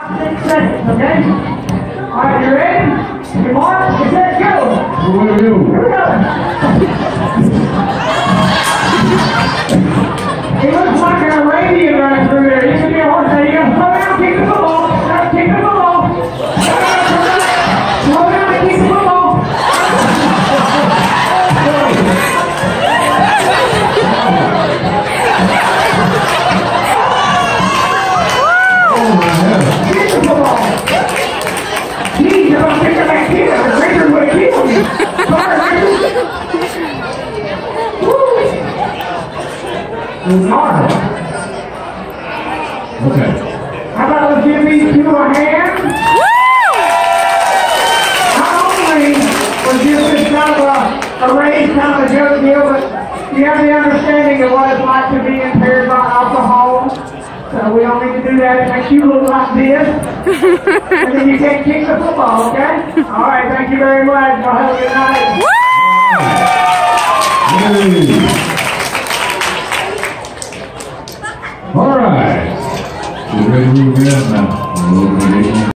6 seconds, okay? All right, you ready? You mark, get set, go! So what do we do? Here we go! It looks like an Arabian running through there. You can be a horse. Now you gotta slow down, kick the football. Now kick the football. Slow down and kick the football. Kick the football. Jeez, I don't think I can kick it. The Raiders would have killed me. Sorry, Raiders. Hard. Okay. How about let's give these two a hand? Not only was this kind of a race, kind of a joke deal, but you have the understanding of what it's like to be impaired by alcohol. So we don't need to do that. It makes you look like this. And then you can't kick the football, okay? All right, thank you very much. Y'all have a good night. All right. We're ready to move in now.